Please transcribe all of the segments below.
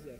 gracias.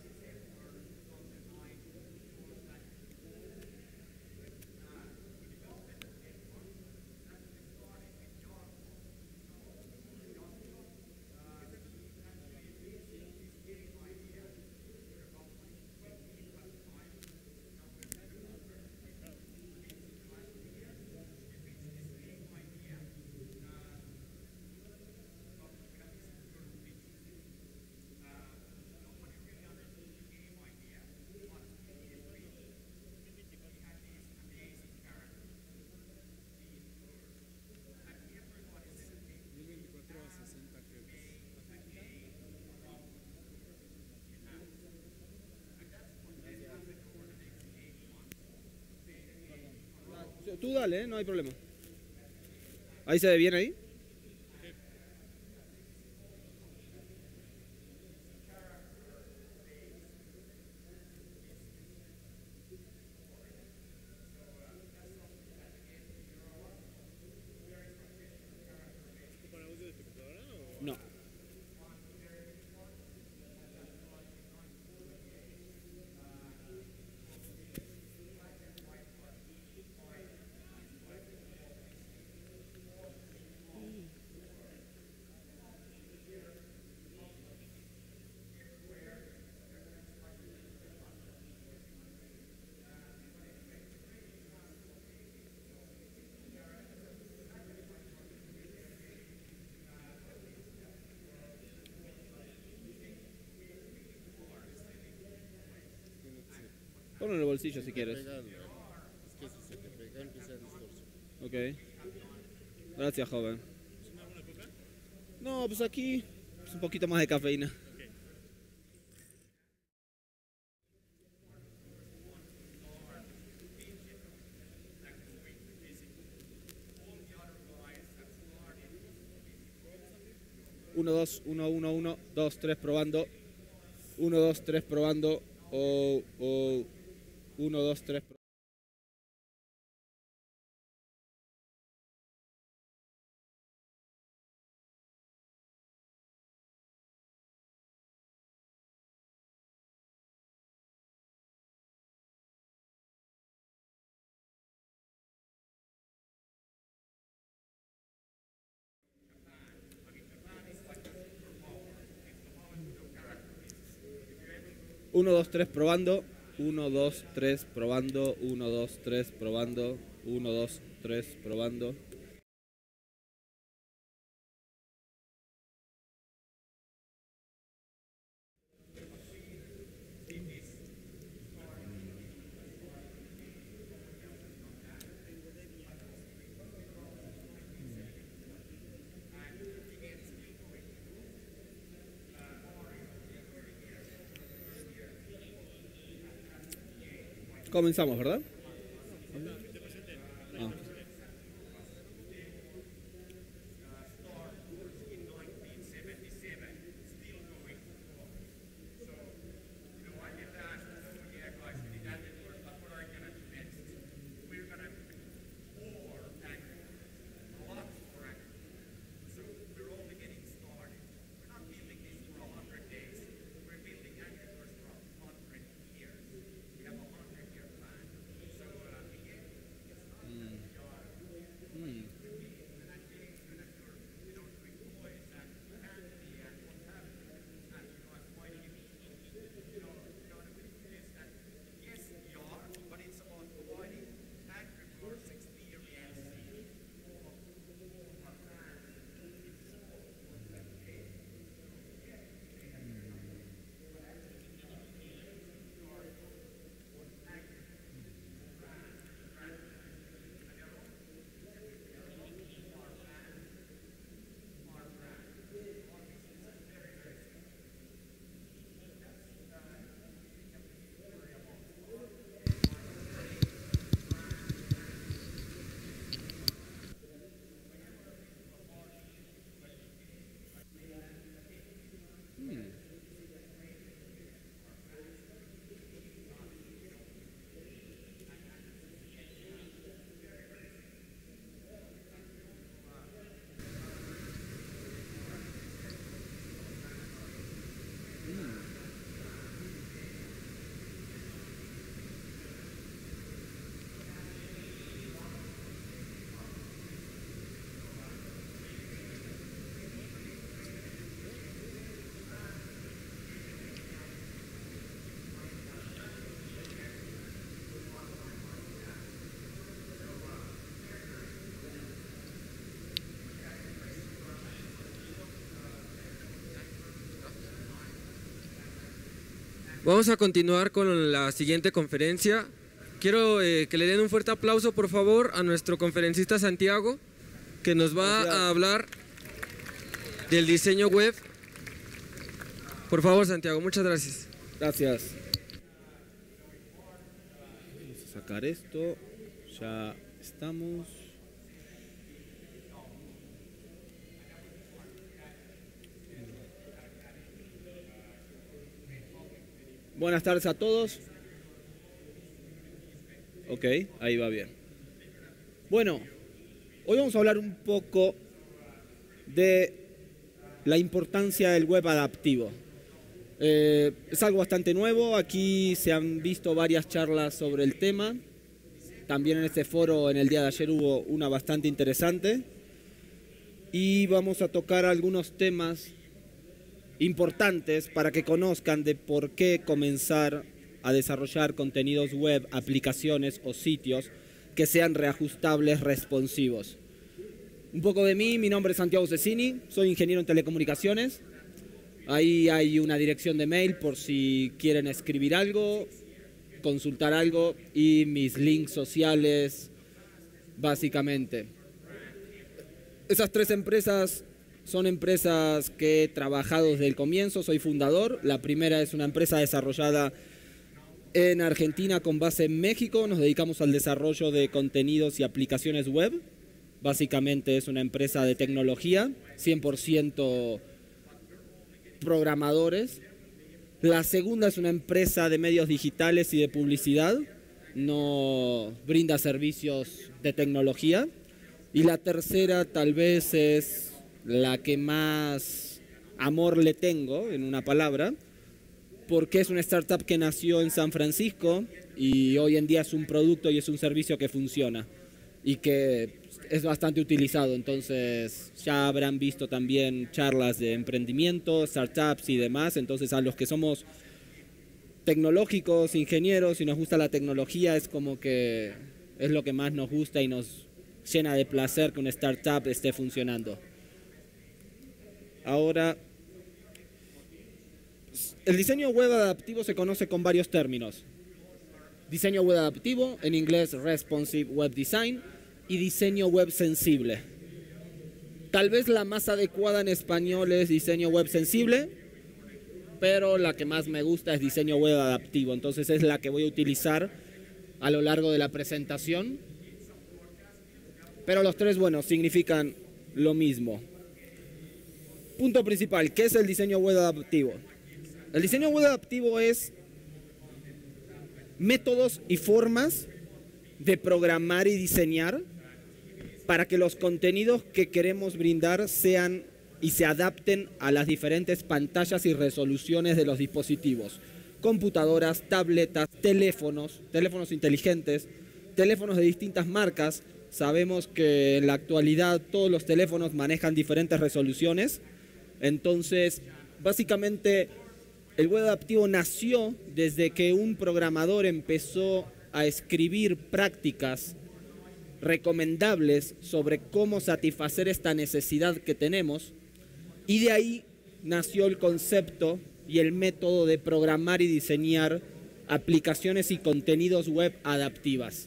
Tú dale, no hay problema. Ahí se ve bien ahí. No. Ponlo en el bolsillo si quieres. Es que si se te pega empieza a distorsionar. Ok. Gracias, joven. No, pues aquí es un poquito más de cafeína. Uno, dos, uno, uno, uno, dos, tres, probando. Uno, dos, tres, probando. O uno, dos, tres. Uno, dos, tres, probando. Uno, dos, tres, probando. Uno, dos, tres, probando. Uno, dos, tres, probando. Comenzamos, ¿verdad? Ah. Vamos a continuar con la siguiente conferencia. Quiero que le den un fuerte aplauso, por favor, a nuestro conferencista Santiago, que nos va a hablar del diseño web. Por favor, Santiago, muchas gracias. Gracias. Vamos a sacar esto. Ya estamos. Buenas tardes a todos. Ok, ahí va bien. Bueno, hoy vamos a hablar un poco de la importancia del web adaptivo. Es algo bastante nuevo, aquí se han visto varias charlas sobre el tema. También en este foro en el día de ayer hubo una bastante interesante. Y vamos a tocar algunos temas importantes para que conozcan de por qué comenzar a desarrollar contenidos web, aplicaciones o sitios que sean reajustables, responsivos. Un poco de mí, mi nombre es Santiago Cecchini, soy ingeniero en telecomunicaciones. Ahí hay una dirección de mail por si quieren escribir algo, consultar algo y mis links sociales, básicamente. Esas tres empresas son empresas que he trabajado desde el comienzo, soy fundador. La primera es una empresa desarrollada en Argentina con base en México. Nos dedicamos al desarrollo de contenidos y aplicaciones web. Básicamente es una empresa de tecnología, 100% programadores. La segunda es una empresa de medios digitales y de publicidad. No brinda servicios de tecnología. Y la tercera tal vez es la que más amor le tengo, en una palabra, porque es una startup que nació en San Francisco y hoy en día es un producto y es un servicio que funciona y que es bastante utilizado. Entonces ya habrán visto también charlas de emprendimiento, startups y demás. Entonces a los que somos tecnológicos, ingenieros y nos gusta la tecnología, es como que es lo que más nos gusta y nos llena de placer que una startup esté funcionando. Ahora, el diseño web adaptivo se conoce con varios términos. Diseño web adaptivo, en inglés Responsive Web Design, y diseño web sensible. Tal vez la más adecuada en español es diseño web sensible, pero la que más me gusta es diseño web adaptivo. Entonces es la que voy a utilizar a lo largo de la presentación. Pero los tres, bueno, significan lo mismo. Punto principal, ¿qué es el diseño web adaptivo? El diseño web adaptivo es métodos y formas de programar y diseñar para que los contenidos que queremos brindar sean y se adapten a las diferentes pantallas y resoluciones de los dispositivos. Computadoras, tabletas, teléfonos inteligentes, teléfonos de distintas marcas. Sabemos que en la actualidad todos los teléfonos manejan diferentes resoluciones. Entonces, básicamente, el web adaptivo nació desde que un programador empezó a escribir prácticas recomendables sobre cómo satisfacer esta necesidad que tenemos, y de ahí nació el concepto y el método de programar y diseñar aplicaciones y contenidos web adaptivas.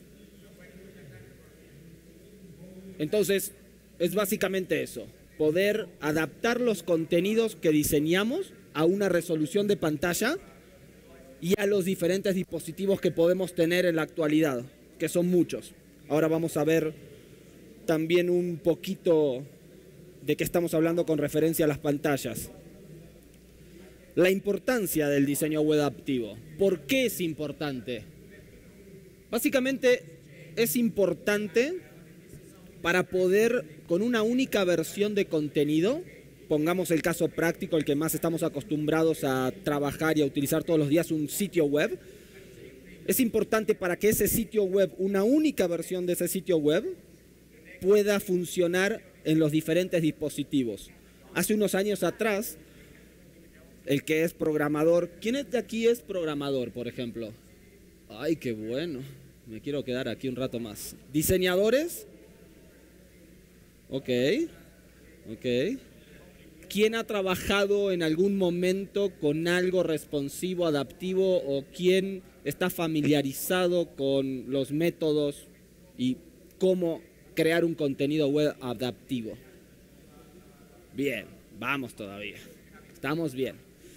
Entonces, es básicamente eso. Poder adaptar los contenidos que diseñamos a una resolución de pantalla y a los diferentes dispositivos que podemos tener en la actualidad, que son muchos. Ahora vamos a ver también un poquito de qué estamos hablando con referencia a las pantallas. La importancia del diseño web adaptivo. ¿Por qué es importante? Básicamente es importante para poder, con una única versión de contenido, pongamos el caso práctico, el que más estamos acostumbrados a trabajar y a utilizar todos los días, un sitio web. Es importante para que ese sitio web, una única versión de ese sitio web, pueda funcionar en los diferentes dispositivos. Hace unos años atrás, el que es programador, ¿quién de aquí es programador, por ejemplo? Ay, qué bueno, me quiero quedar aquí un rato más. ¿Diseñadores? Ok. ¿quién ha trabajado en algún momento con algo responsivo, adaptivo, o quién está familiarizado con los métodos y cómo crear un contenido web adaptivo? Bien, vamos todavía. Estamos bien.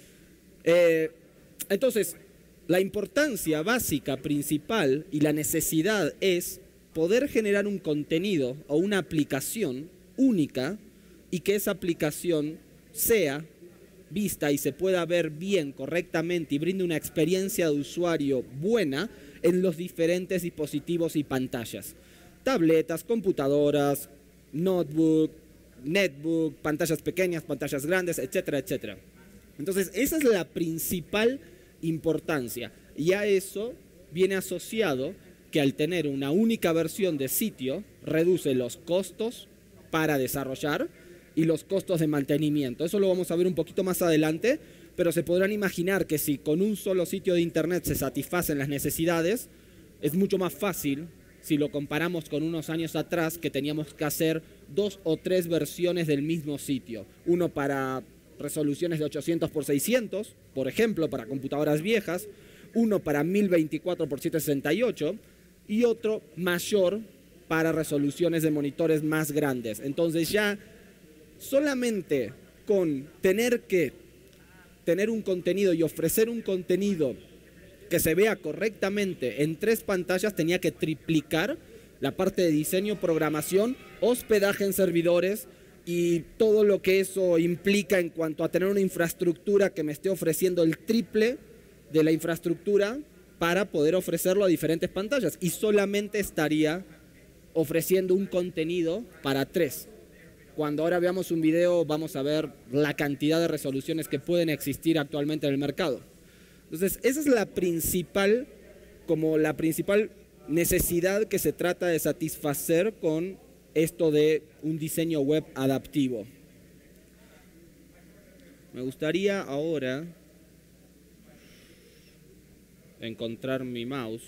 Entonces, la importancia básica, principal y la necesidad es poder generar un contenido o una aplicación única y que esa aplicación sea vista y se pueda ver bien, correctamente y brinde una experiencia de usuario buena en los diferentes dispositivos y pantallas. Tabletas, computadoras, notebook, netbook, pantallas pequeñas, pantallas grandes, etcétera, etcétera. Entonces, esa es la principal importancia. Y a eso viene asociado que al tener una única versión de sitio, reduce los costos para desarrollar y los costos de mantenimiento. Eso lo vamos a ver un poquito más adelante, pero se podrán imaginar que si con un solo sitio de internet se satisfacen las necesidades, es mucho más fácil si lo comparamos con unos años atrás que teníamos que hacer 2 o 3 versiones del mismo sitio. Uno para resoluciones de 800 por 600, por ejemplo, para computadoras viejas, uno para 1024 por 768 y otro mayor para resoluciones de monitores más grandes. Entonces ya solamente con tener que tener un contenido y ofrecer un contenido que se vea correctamente en 3 pantallas tenía que triplicar la parte de diseño, programación, hospedaje en servidores y todo lo que eso implica en cuanto a tener una infraestructura que me esté ofreciendo el triple de la infraestructura para poder ofrecerlo a diferentes pantallas. Y solamente estaría ofreciendo un contenido para 3. Cuando ahora veamos un video vamos a ver la cantidad de resoluciones que pueden existir actualmente en el mercado. Entonces, esa es la principal necesidad que se trata de satisfacer con esto de un diseño web adaptivo. Me gustaría ahora encontrar mi mouse.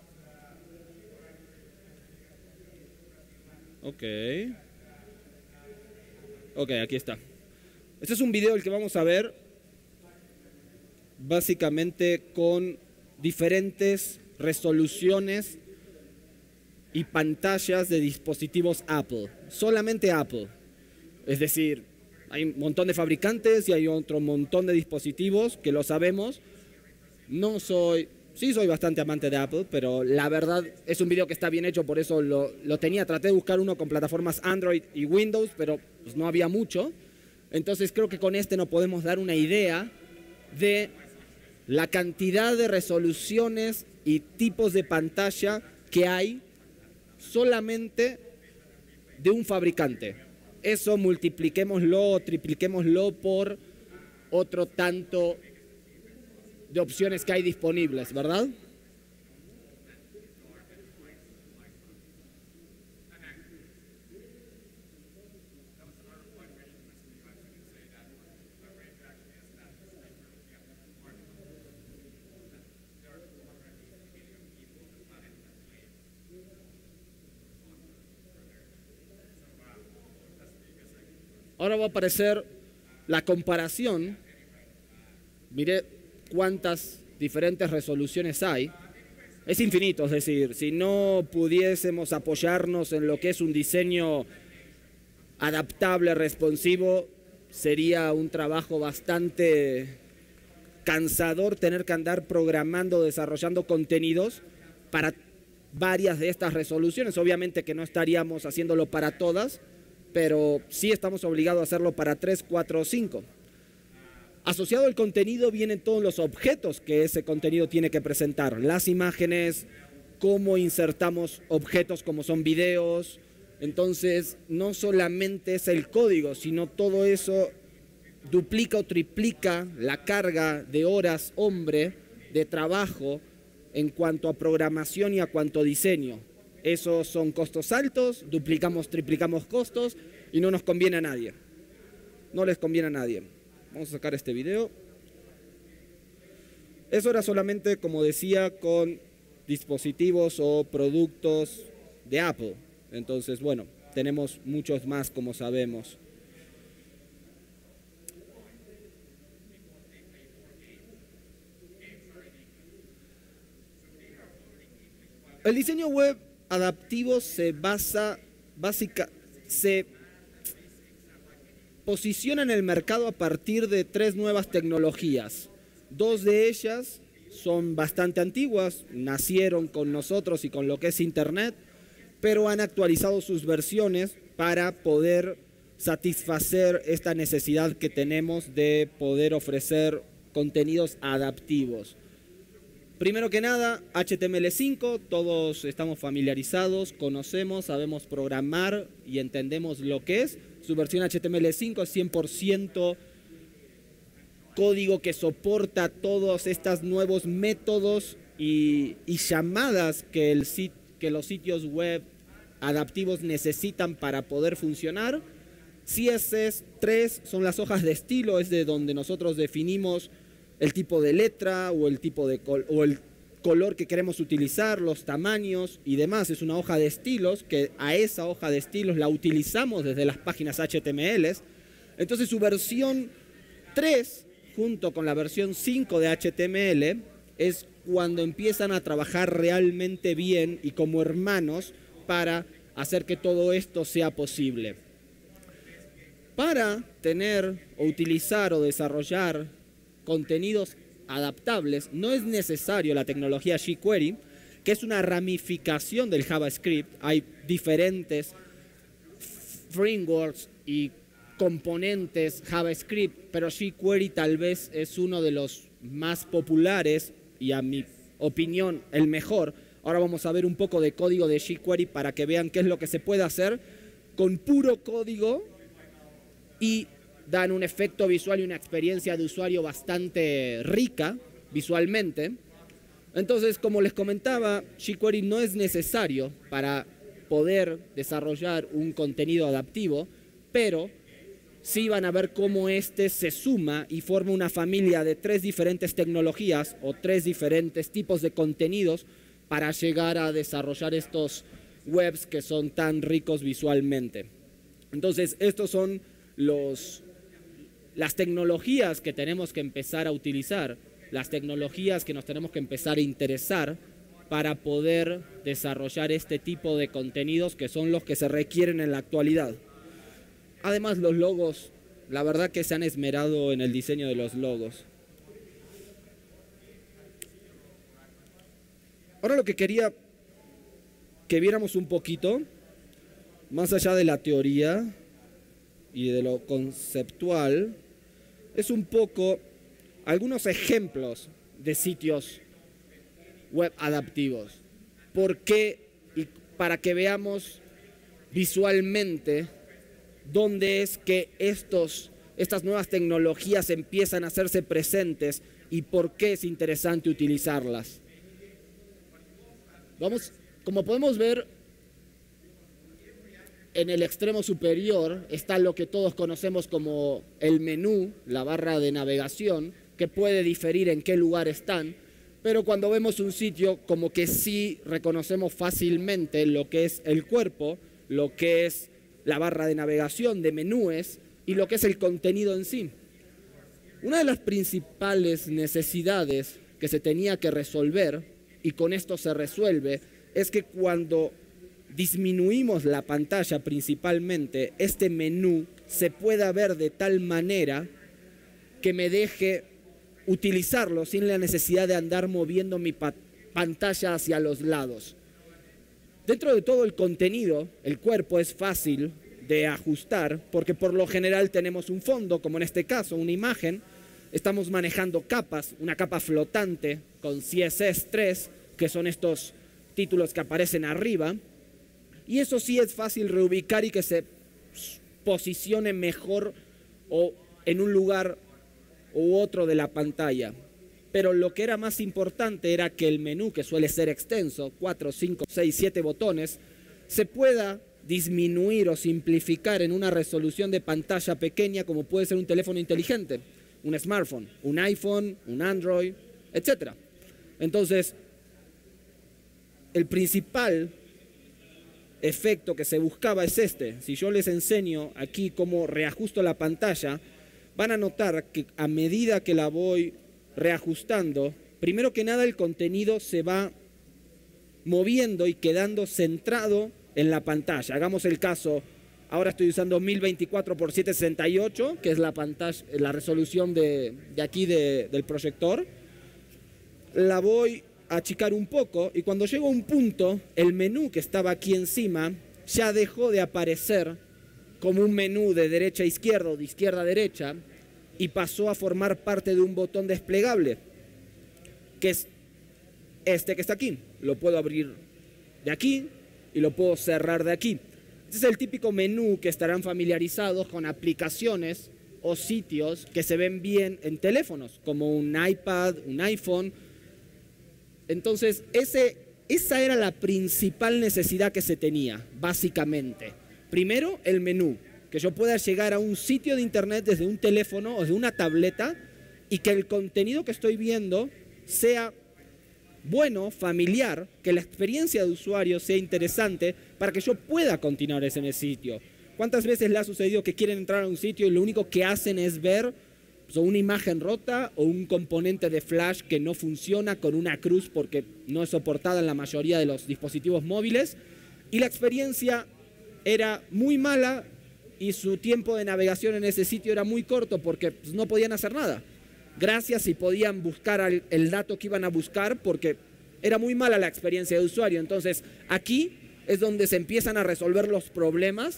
Ok, aquí está. Este es un video el que vamos a ver básicamente con diferentes resoluciones y pantallas de dispositivos Apple. Solamente Apple. Es decir, hay un montón de fabricantes y hay otro montón de dispositivos que lo sabemos. Sí soy bastante amante de Apple, pero la verdad es un video que está bien hecho, por eso lo tenía. Traté de buscar uno con plataformas Android y Windows, pero pues no había mucho. Entonces creo que con este nos podemos dar una idea de la cantidad de resoluciones y tipos de pantalla que hay solamente de un fabricante. Eso multipliquémoslo o tripliquémoslo por otro tanto de opciones que hay disponibles, ¿verdad? Ahora va a aparecer la comparación. Mire cuántas diferentes resoluciones hay. Es infinito, es decir, si no pudiésemos apoyarnos en lo que es un diseño adaptable, responsivo, sería un trabajo bastante cansador tener que andar programando, desarrollando contenidos para varias de estas resoluciones. Obviamente que no estaríamos haciéndolo para todas, pero sí estamos obligados a hacerlo para 3, 4 o 5. Asociado al contenido vienen todos los objetos que ese contenido tiene que presentar. Las imágenes, cómo insertamos objetos como son videos. Entonces, no solamente es el código, sino todo eso duplica o triplica la carga de horas hombre de trabajo en cuanto a programación y a cuanto a diseño. Esos son costos altos, duplicamos, triplicamos costos y no nos conviene a nadie. No les conviene a nadie. Vamos a sacar este video. Eso era solamente, como decía, con dispositivos o productos de Apple. Entonces, bueno, tenemos muchos más, como sabemos. El diseño web adaptivo se posiciona en el mercado a partir de 3 nuevas tecnologías. 2 de ellas son bastante antiguas, nacieron con nosotros y con lo que es Internet, pero han actualizado sus versiones para poder satisfacer esta necesidad que tenemos de poder ofrecer contenidos adaptivos. Primero que nada, HTML5, todos estamos familiarizados, conocemos, sabemos programar y entendemos lo que es. Su versión HTML5 es 100% código que soporta todos estos nuevos métodos y llamadas que los sitios web adaptivos necesitan para poder funcionar. CSS3 son las hojas de estilo, es de donde nosotros definimos el tipo de letra o el tipo de el color que queremos utilizar, los tamaños y demás. Es una hoja de estilos que a esa hoja de estilos la utilizamos desde las páginas HTML. Entonces su versión 3 junto con la versión 5 de HTML es cuando empiezan a trabajar realmente bien y como hermanos para hacer que todo esto sea posible. Para tener o utilizar o desarrollar contenidos adaptables no es necesario la tecnología jQuery, que es una ramificación del JavaScript. Hay diferentes frameworks y componentes JavaScript, pero jQuery tal vez es uno de los más populares y a mi opinión el mejor. Ahora vamos a ver un poco de código de jQuery para que vean qué es lo que se puede hacer con puro código y dan un efecto visual y una experiencia de usuario bastante rica visualmente. Entonces, como les comentaba, jQuery no es necesario para poder desarrollar un contenido adaptivo, pero sí van a ver cómo este se suma y forma una familia de 3 diferentes tecnologías o 3 diferentes tipos de contenidos para llegar a desarrollar estos webs que son tan ricos visualmente. Entonces, estos son las tecnologías que tenemos que empezar a utilizar, las tecnologías que nos tenemos que empezar a interesar para poder desarrollar este tipo de contenidos que son los que se requieren en la actualidad. Además, los logos, la verdad que se han esmerado en el diseño de los logos. Ahora lo que quería que viéramos un poquito, más allá de la teoría y de lo conceptual, es un poco algunos ejemplos de sitios web adaptivos. ¿Por qué? Y para que veamos visualmente dónde es que estas nuevas tecnologías empiezan a hacerse presentes y por qué es interesante utilizarlas. Como podemos ver, en el extremo superior está lo que todos conocemos como el menú, la barra de navegación, que puede diferir en qué lugar están, pero cuando vemos un sitio como que sí reconocemos fácilmente lo que es el cuerpo, lo que es la barra de navegación de menúes y lo que es el contenido en sí. Una de las principales necesidades que se tenía que resolver, y con esto se resuelve, es que cuando disminuimos la pantalla principalmente, este menú se pueda ver de tal manera que me deje utilizarlo sin la necesidad de andar moviendo mi pantalla hacia los lados. Dentro de todo el contenido, el cuerpo es fácil de ajustar porque por lo general tenemos un fondo, como en este caso, una imagen. Estamos manejando capas, una capa flotante con CSS3, que son estos títulos que aparecen arriba. Y eso sí es fácil reubicar y que se posicione mejor o en un lugar u otro de la pantalla. Pero lo que era más importante era que el menú, que suele ser extenso, 4, 5, 6, 7 botones, se pueda disminuir o simplificar en una resolución de pantalla pequeña como puede ser un teléfono inteligente, un smartphone, un iPhone, un Android, etc. Entonces, el principal efecto que se buscaba es este. Si yo les enseño aquí cómo reajusto la pantalla, van a notar que a medida que la voy reajustando, primero que nada el contenido se va moviendo y quedando centrado en la pantalla. Hagamos el caso, ahora estoy usando 1024 por 768, que es la pantalla, la resolución de aquí del proyector. La voy a achicar un poco y cuando llego a un punto, el menú que estaba aquí encima ya dejó de aparecer como un menú de derecha a izquierda o de izquierda a derecha y pasó a formar parte de un botón desplegable, que es este que está aquí. Lo puedo abrir de aquí y lo puedo cerrar de aquí. Este es el típico menú que estarán familiarizados con aplicaciones o sitios que se ven bien en teléfonos, como un iPad, un iPhone. Entonces, esa era la principal necesidad que se tenía, básicamente. Primero, el menú, que yo pueda llegar a un sitio de internet desde un teléfono o desde una tableta y que el contenido que estoy viendo sea bueno, familiar, que la experiencia de usuario sea interesante para que yo pueda continuar en el sitio. ¿Cuántas veces le ha sucedido que quieren entrar a un sitio y lo único que hacen es ver una imagen rota o un componente de flash que no funciona con una cruz porque no es soportada en la mayoría de los dispositivos móviles y la experiencia era muy mala y su tiempo de navegación en ese sitio era muy corto porque no podían hacer nada? Gracias si podían buscar el dato que iban a buscar porque era muy mala la experiencia de usuario. Entonces aquí es donde se empiezan a resolver los problemas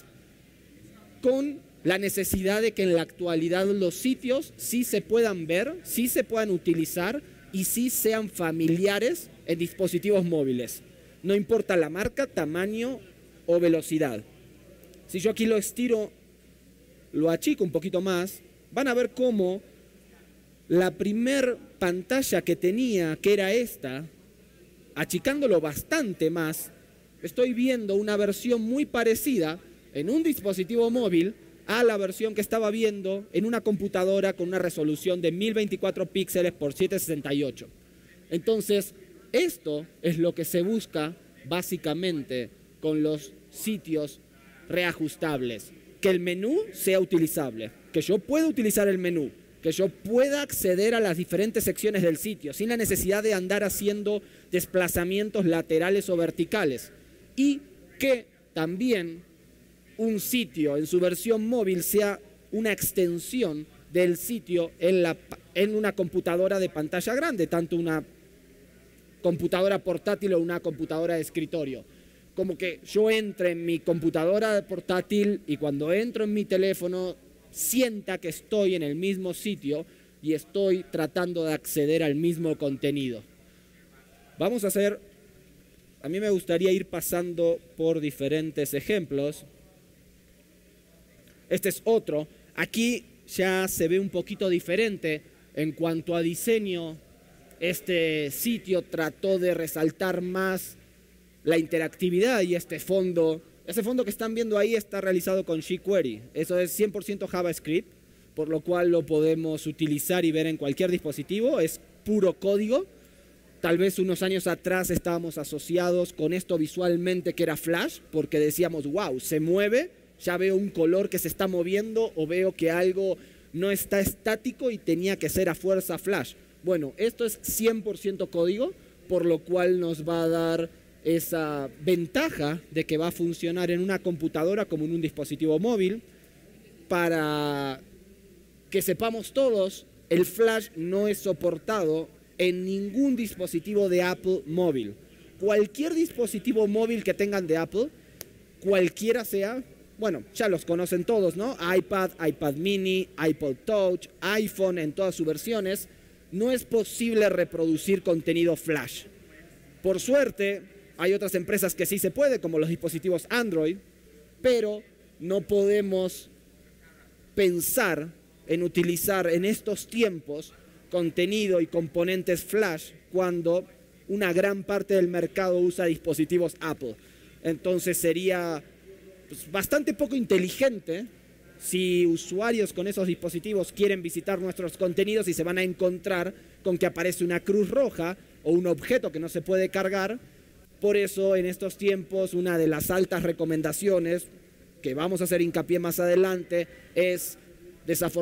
con la necesidad de que en la actualidad los sitios sí se puedan ver, sí se puedan utilizar y sí sean familiares en dispositivos móviles. No importa la marca, tamaño o velocidad. Si yo aquí lo estiro, lo achico un poquito más, van a ver cómo la primer pantalla que tenía, que era esta, achicándolo bastante más, estoy viendo una versión muy parecida en un dispositivo móvil a la versión que estaba viendo en una computadora con una resolución de 1024 píxeles por 768. Entonces, esto es lo que se busca básicamente con los sitios reajustables. Que el menú sea utilizable, que yo pueda utilizar el menú, que yo pueda acceder a las diferentes secciones del sitio sin la necesidad de andar haciendo desplazamientos laterales o verticales. Y que también un sitio en su versión móvil sea una extensión del sitio en una computadora de pantalla grande, tanto una computadora portátil o una computadora de escritorio. Como que yo entre en mi computadora portátil y cuando entro en mi teléfono sienta que estoy en el mismo sitio y estoy tratando de acceder al mismo contenido. Vamos a hacer, a mí me gustaría ir pasando por diferentes ejemplos. Este es otro. Aquí ya se ve un poquito diferente en cuanto a diseño. Este sitio trató de resaltar más la interactividad y ese fondo que están viendo ahí está realizado con jQuery. Eso es 100% JavaScript, por lo cual lo podemos utilizar y ver en cualquier dispositivo. Es puro código. Tal vez unos años atrás estábamos asociados con esto visualmente que era Flash, porque decíamos, wow, se mueve, ya veo un color que se está moviendo o veo que algo no está estático y tenía que ser a fuerza Flash. Bueno, esto es 100% código, por lo cual nos va a dar esa ventaja de que va a funcionar en una computadora como en un dispositivo móvil. Para que sepamos todos, el Flash no es soportado en ningún dispositivo de Apple móvil. Cualquier dispositivo móvil que tengan de Apple, cualquiera sea, bueno, ya los conocen todos, ¿no? iPad, iPad mini, iPod Touch, iPhone en todas sus versiones, no es posible reproducir contenido Flash. Por suerte, hay otras empresas que sí se puede, como los dispositivos Android, pero no podemos pensar en utilizar en estos tiempos contenido y componentes Flash cuando una gran parte del mercado usa dispositivos Apple. Entonces sería bastante poco inteligente si usuarios con esos dispositivos quieren visitar nuestros contenidos y se van a encontrar con que aparece una cruz roja o un objeto que no se puede cargar. Por eso, en estos tiempos, una de las altas recomendaciones que vamos a hacer hincapié más adelante es,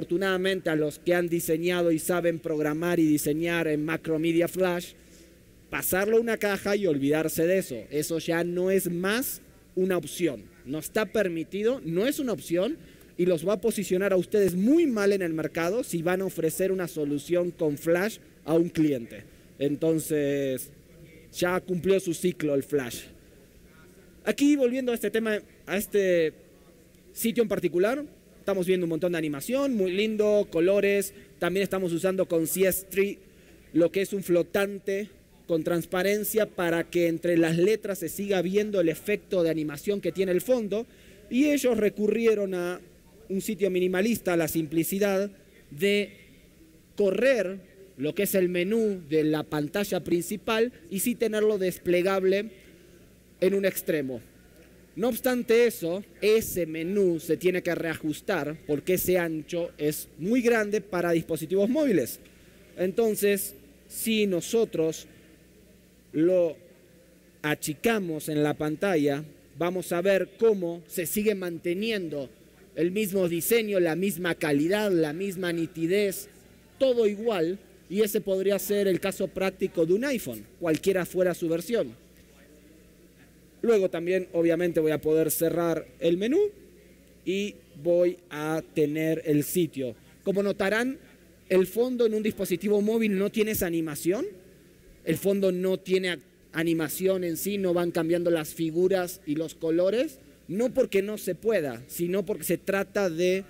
desafortunadamente, a los que han diseñado y saben programar y diseñar en Macromedia Flash, pasarlo a una caja y olvidarse de eso. Eso ya no es más una opción. No está permitido, no es una opción y los va a posicionar a ustedes muy mal en el mercado si van a ofrecer una solución con Flash a un cliente. Entonces, ya cumplió su ciclo el Flash. Aquí, volviendo a este tema, a este sitio en particular, estamos viendo un montón de animación, muy lindo, colores. También estamos usando con CS3 lo que es un flotante con transparencia para que entre las letras se siga viendo el efecto de animación que tiene el fondo. Y ellos recurrieron a un sitio minimalista, a la simplicidad de correr lo que es el menú de la pantalla principal y sí tenerlo desplegable en un extremo. No obstante eso, ese menú se tiene que reajustar porque ese ancho es muy grande para dispositivos móviles. Entonces, si nosotros lo achicamos en la pantalla, vamos a ver cómo se sigue manteniendo el mismo diseño, la misma calidad, la misma nitidez, todo igual, y ese podría ser el caso práctico de un iPhone, cualquiera fuera su versión. Luego también, obviamente, voy a poder cerrar el menú y voy a tener el sitio. Como notarán, el fondo en un dispositivo móvil no tiene esa animación. El fondo no tiene animación en sí, no van cambiando las figuras y los colores, no porque no se pueda, sino porque se trata de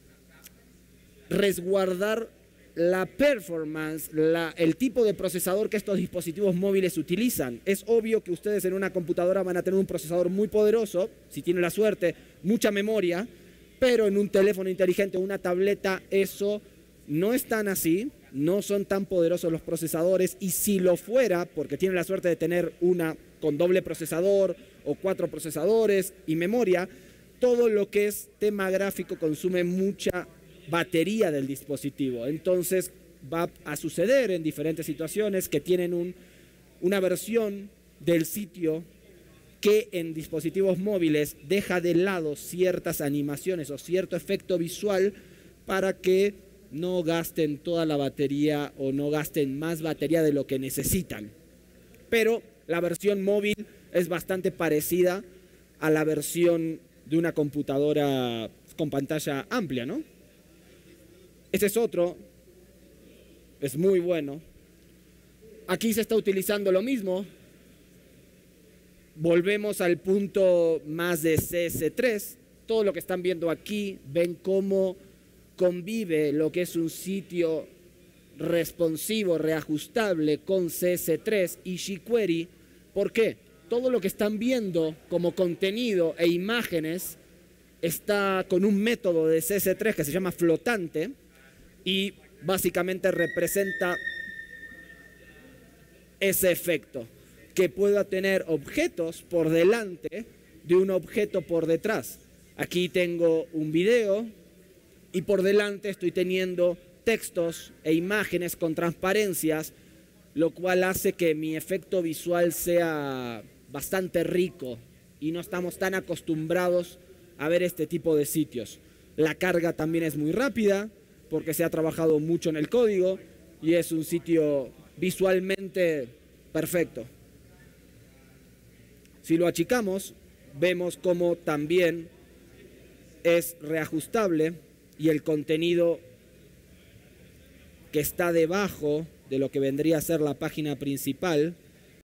resguardar la performance, el tipo de procesador que estos dispositivos móviles utilizan. Es obvio que ustedes en una computadora van a tener un procesador muy poderoso, si tienen la suerte, mucha memoria, pero en un teléfono inteligente o una tableta eso no es tan así, no son tan poderosos los procesadores, y si lo fuera, porque tienen la suerte de tener una con doble procesador o 4 procesadores y memoria, todo lo que es tema gráfico consume mucha batería del dispositivo. Entonces va a suceder en diferentes situaciones que tienen una versión del sitio que en dispositivos móviles deja de lado ciertas animaciones o cierto efecto visual para que no gasten toda la batería o no gasten más batería de lo que necesitan. Pero la versión móvil es bastante parecida a la versión de una computadora con pantalla amplia, ¿no? Este es otro, es muy bueno. Aquí se está utilizando lo mismo. Volvemos al punto más de CS3. Todo lo que están viendo aquí, ven cómo convive lo que es un sitio responsivo, reajustable con CS3 y jQuery. ¿Por qué? Todo lo que están viendo como contenido e imágenes está con un método de CS3 que se llama flotante y básicamente representa ese efecto, que pueda tener objetos por delante de un objeto por detrás. Aquí tengo un video y por delante estoy teniendo textos e imágenes con transparencias, lo cual hace que mi efecto visual sea bastante rico y no estamos tan acostumbrados a ver este tipo de sitios. La carga también es muy rápida porque se ha trabajado mucho en el código y es un sitio visualmente perfecto. Si lo achicamos, vemos cómo también es reajustable y el contenido que está debajo de lo que vendría a ser la página principal